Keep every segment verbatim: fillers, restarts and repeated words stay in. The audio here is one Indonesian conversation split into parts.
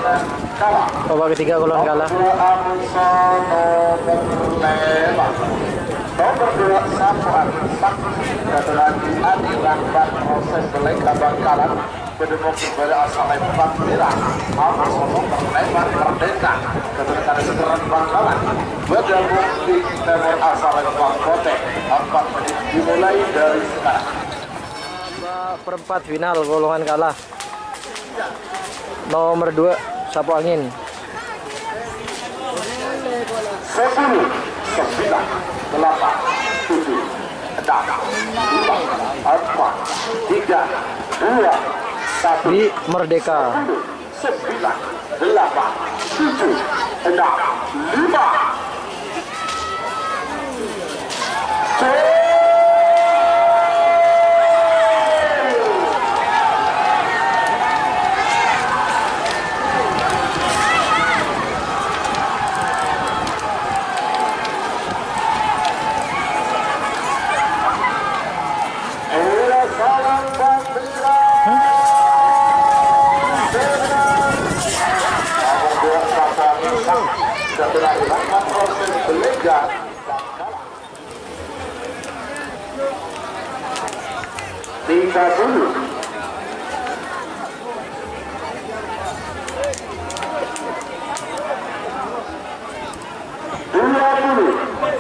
Babak ketiga golongan kalah. Nomor dua Sapuan satu lagi Adi Rahman proses belengkap bangkalan berdemok kepada asal empat merah Amas Omong berlebar merdeka keterangan seteran bangkalan bergabung di timur asal empat kotek empat menit dimulai dari sekarang. Perempat final golongan kalah. Nomor dua Sapu Angin. Sepuluh, sembilan, delapan, tujuh, enam, lima, empat, tiga, dua, satu. Di Merdeka. Sembilan, delapan, tujuh, enam, lima. Setelah dilakukan proses belajar tiga puluh dua puluh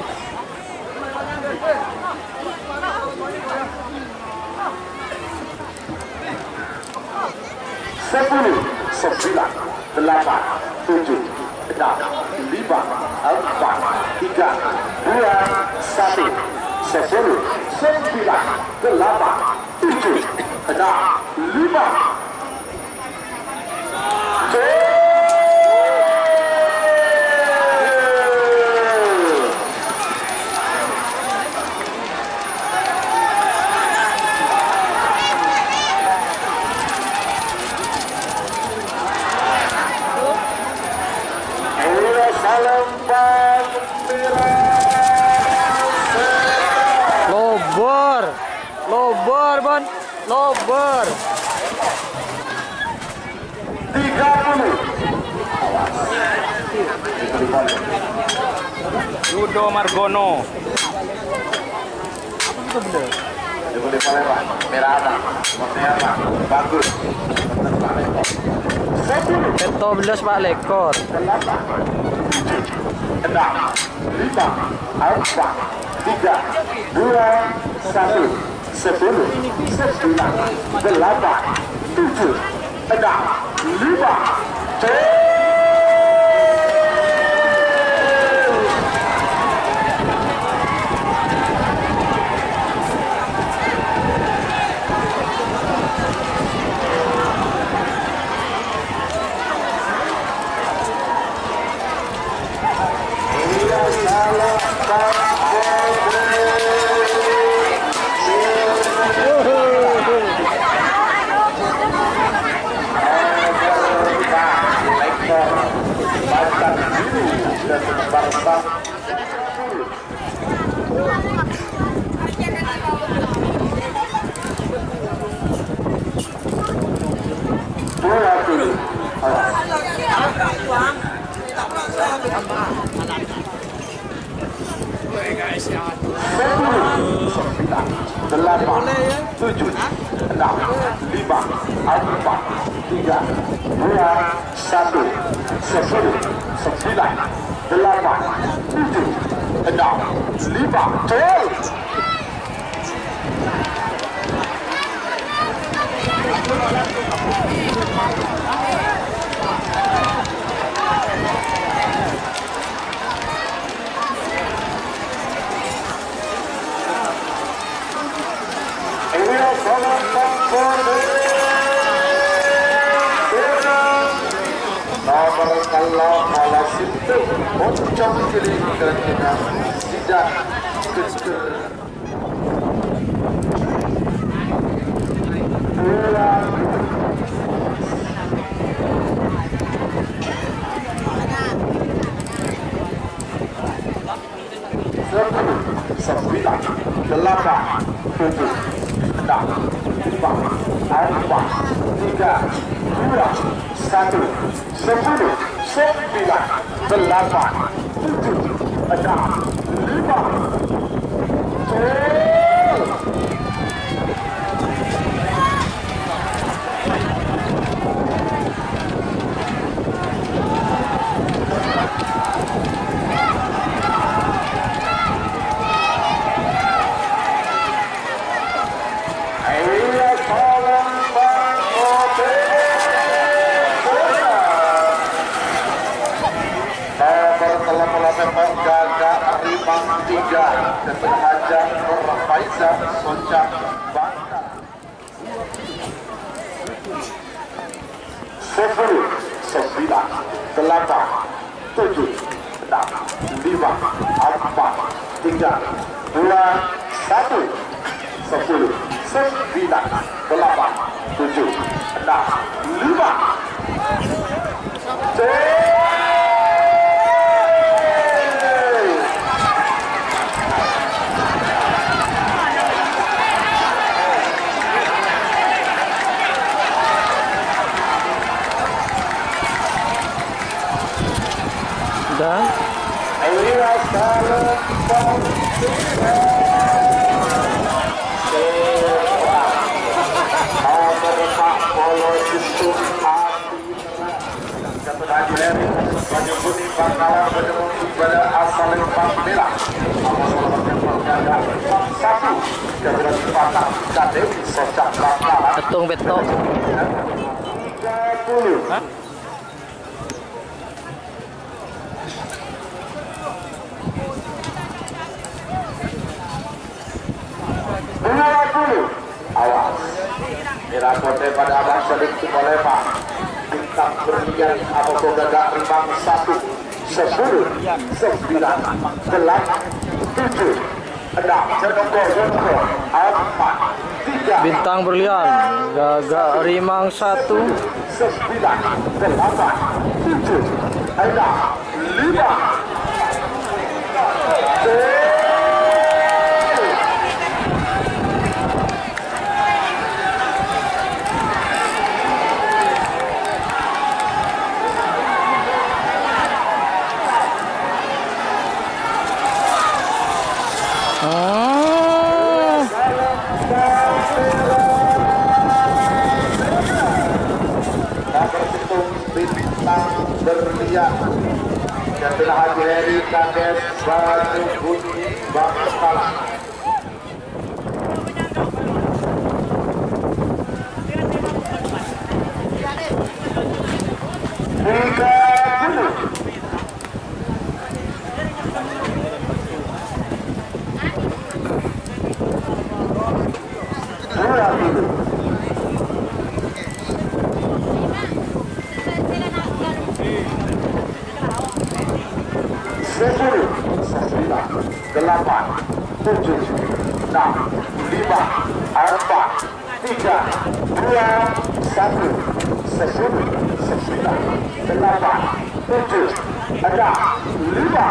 sepuluh sembilan delapan tujuh enam lima empat tiga dua satu sepuluh sembilan delapan tujuh enam lima. Lobor, lobor Bon, lobor. Tiga puluh. Yudo Margono. Apa itu bener? Dibeli Palembang, merah ada, maksudnya apa? Bagus. Peto belas Pak Lekor. Delapan, enam, lima, empat, tiga, dua, satu, sepuluh, sembilan, delapan, tujuh, enam, lima. Delapan, tujuh, enam, lima, empat, tiga, dua, satu, sepuluh, sembilan, delapan, tujuh, enam, lima, tol. Nomor kalau malah situ pocong kiri dan kanan tidak kecil. Sepuluh, sembilan, delapan, tujuh, enam, lima, empat, tiga, dua, satu, sepuluh, sembilan, delapan, tujuh, enam, lima, Gagak Rimang tiga dan Hajar Nur Faiza Soncak Bangka. Sepuluh, sembilan, delapan, tujuh, enam, lima, empat, tiga, dua, satu. Sepuluh, sembilan, delapan, tujuh, enam, lima. Dan Baju putih Bangkalan bertemu pada asal empat merah. Satu Garuda Patah Kadewi Soncak Bangkalan. Ketung beto. tiga puluh. dua puluh. Awas. Merah putih pada abang Salim Tukolema. Bintang berlian apapun Gagak Rimang satu, sepuluh, sembilan, delapan, tujuh, enam, Jonoko, Jonoko, empat, tiga, Bintang berlian Gagak Rimang satu, sembilan, delapan, tujuh, enam, lima. Bintang berlian dan telah hadiri Kades Baju Putih Bangkalan. Tiga puluh. Dua puluh. Sepuluh, sembilan, delapan, tujuh, enam, lima, empat, tiga, dua, satu. Sepuluh, sembilan, delapan, tujuh, enam, lima,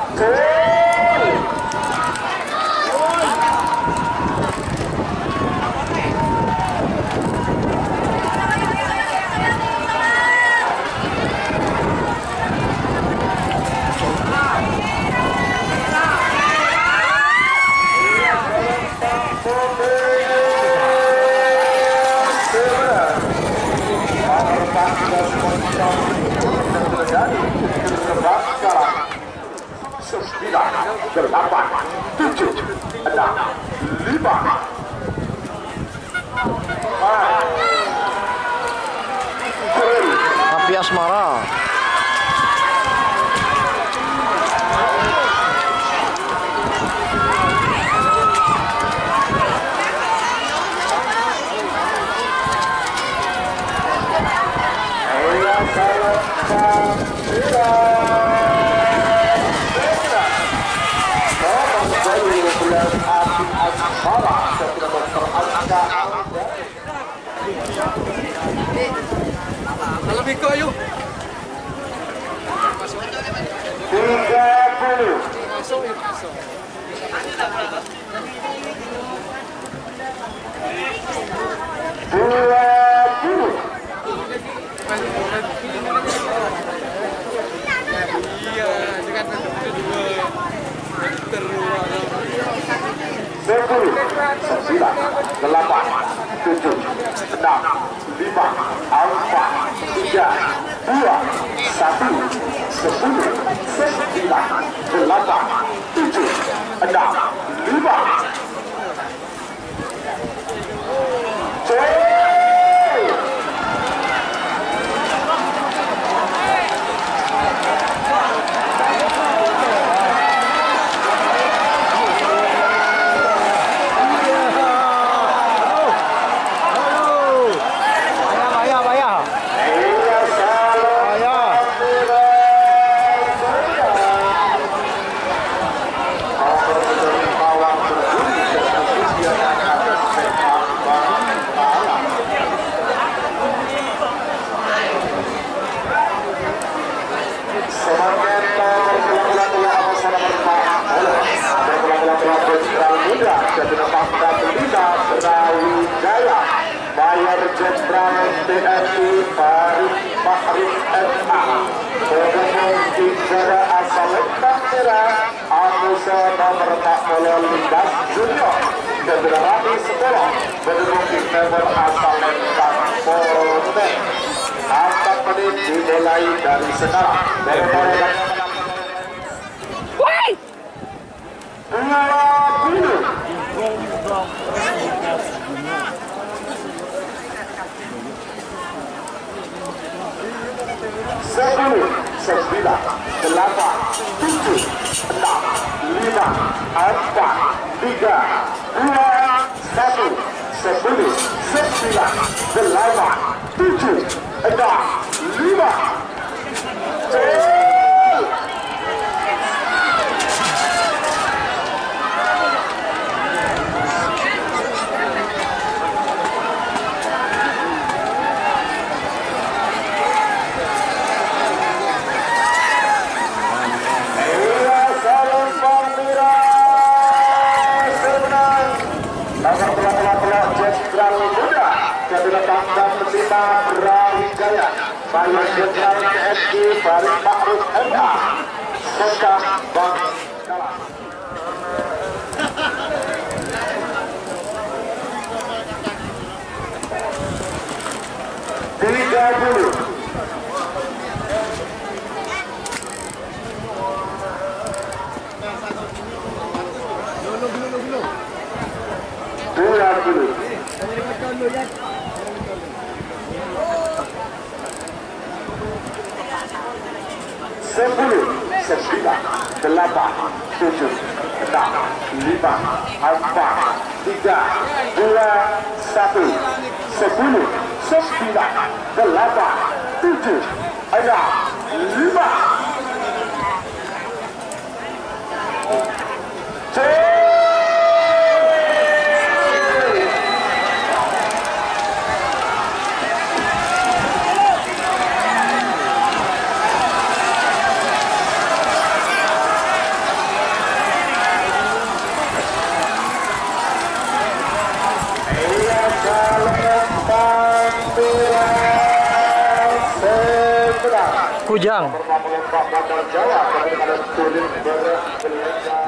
sembilan, delapan, tujuh, enam, lima. Api Asmara. Kalau Biko yuk. tiga puluh. Dua puluh. enam, lima, empat, tiga, dua, satu, sepuluh, sembilan, delapan, tujuh, enam, lima. Payah, payah. Payah. Mayor Jenderal T N I Farid Farid M A Gubernur Tinjara asal Lembang Merah Anusa nomor empat puluh lima Junior Federasi Sekolah Gubernur Tinjara asal Lembang Polres. Angkat menit dimulai dari sekarang. Woi! Dua puluh. Sepuluh, sembilan, delapan, tujuh, enam, lima, empat, tiga, dua, satu, sepuluh, sembilan, delapan, tujuh, enam, lima. Mayor Jenderal T N I Farid Ma'ruf M A Sekah Bangkalan. Tiga puluh. Dua puluh. Sepuluh, sembilan, delapan, tujuh, enam, lima, empat, tiga, dua, satu, sepuluh, sembilan, delapan, tujuh, enam, lima. Kujang. Jawa,